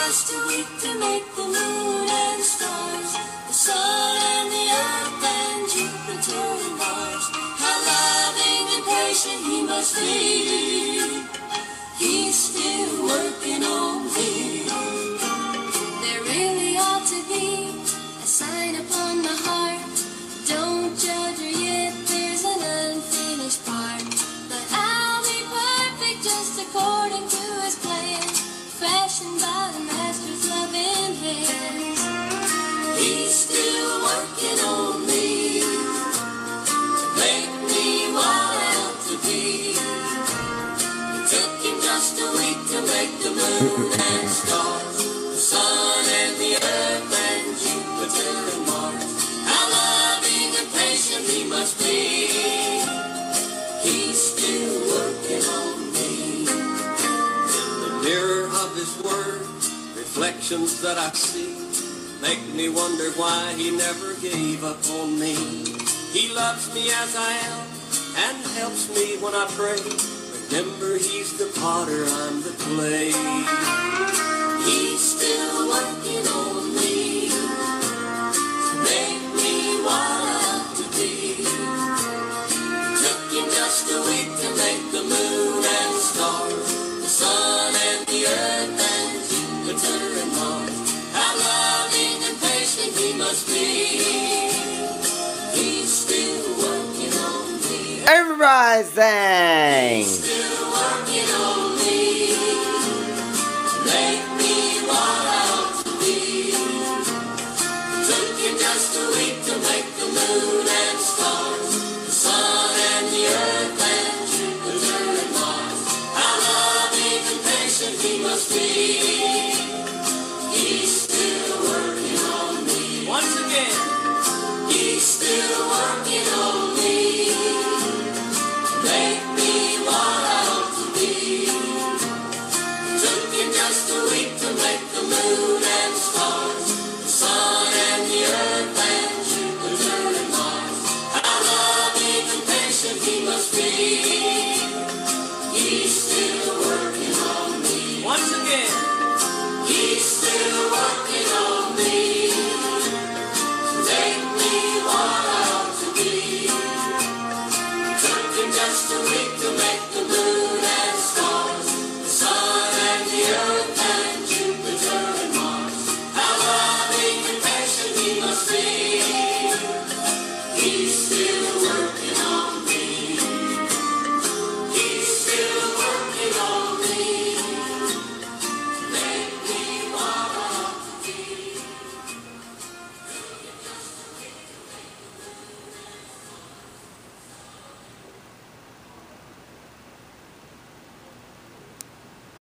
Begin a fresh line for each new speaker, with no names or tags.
just a week to make the moon and stars, the sun and the earth and Jupiter and Mars. How loving and patient he must be. He's still working on me. There really ought to be a sign upon the heart. Don't judge her yet, there's an unfinished part. But I'll be perfect just according to his plan, fashioned by the master's loving hands. He's still working on me to make me what I ought to be. It took him just a week to make the moon and stars, the sun and the earth and Jupiter and Mars. How loving and patient he must be. He's still working on me. In the mirror of his word, reflections that I see make me wonder why he never gave up on me. He loves me as I am and helps me when I pray. Remember, he's the potter, I'm the clay. He's still working on me to make me what I ought to be. It took him just a week to make the moon and stars, the sun and the earth and Jupiter and Mars. How loving and patient he must be. He's still working on me.
Everybody sing!
He's still working on me to make me what I ought to be. It took him just a week to make the moon and stars, the sun and the earth and Jupiter and Mars. How loving and patient he must be. He's still working on me. Once again, he's still working on me to make me what I ought to be. It took him just a week to make the moon and stars, the sun and the earth and Jupiter and Mars. How loving and patient he must be. He's still working on me. Once again, he's still working on me to make me what I ought to be. It took him just a